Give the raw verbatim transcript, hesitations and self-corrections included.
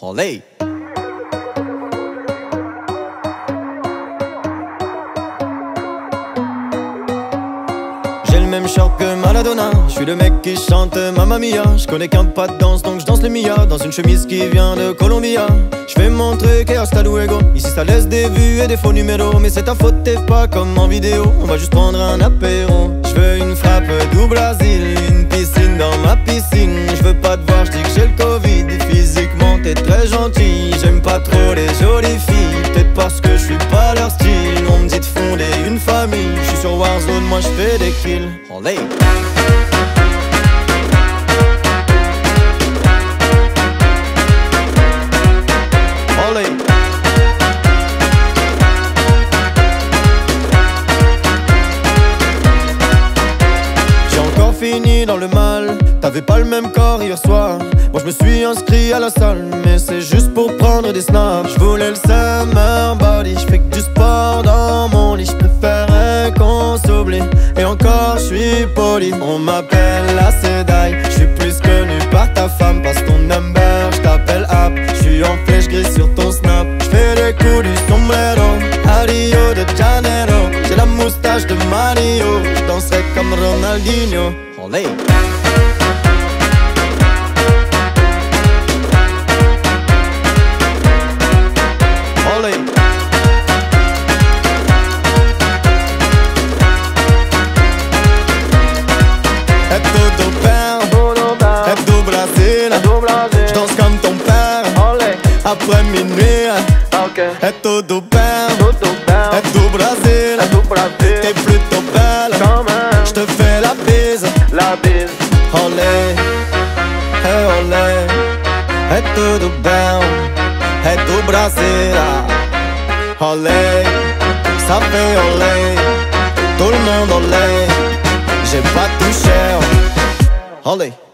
Olé. J'ai le même short que Maradona. Je suis le mec qui chante Mamma Mia. Je connais qu'un pas de danse donc je danse le Mia. Dans une chemise qui vient de Colombia. Je fais mon truc et hasta luego. Ici ça laisse des vues et des faux numéros. Mais c'est ta faute, t'es pas comme en vidéo. On va juste prendre un apéro. Je veux une frappe du Brésil, une piscine dans ma piscine. Je veux pas te voir, je dis que j'ai le Covid. Physiquement t'es très gentil. J'aime pas trop les jolies filles. Peut-être parce que je suis pas leur style. On me dit de fonder une famille. Je suis sur Warzone, moi je fais des kills. Olé. Olé. J'ai encore fini dans le mal. T'avais pas le même corps hier soir. Moi je me suis inscrit à la salle, mais c'est juste pour prendre des snaps. Je voulais le summer body. Je fais que du sport dans mon lit. Je préférais qu'on s'oublie. Et encore je suis poli. On m'appelle la Sedai. Je suis plus connu par ta femme. Passe ton number, je t'appelle app. Je suis en flèche grise sur ton snap. Je fais les coups du sombrero à Rio de Janeiro. J'ai la moustache de Mario. Je danserai comme Ronaldinho. Olé. J'danse comme ton père. Après minuit. É tudo bem. É do Brasil. T'es plutôt belle. J'te fais la bise. Olé. É olé. É tudo bem. É do Brasil. Olé. Ça fait olé. Tout le monde olé. J'ai pas touché. Olé.